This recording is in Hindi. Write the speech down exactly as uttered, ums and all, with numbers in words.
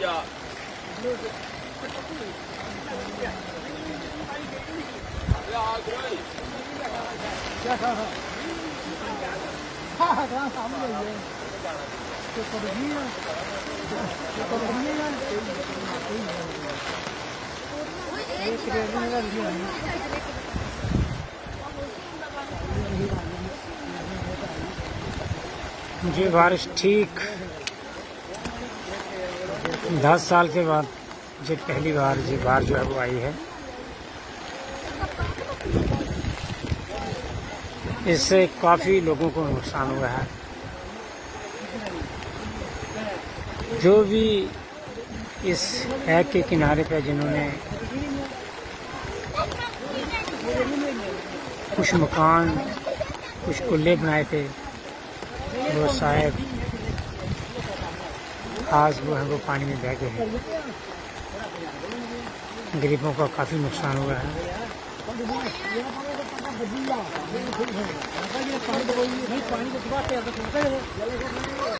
ये बारिश ठीक दस साल के बाद जो पहली बार ये बार जो है वो आई है। इससे काफ़ी लोगों को नुकसान हुआ है। जो भी इस हैक के किनारे पे जिन्होंने कुछ मकान कुछ कुल्ले बनाए थे वो शायद आज वो है वो पानी में बह गए हैं। गरीबों का काफ़ी नुकसान हुआ है।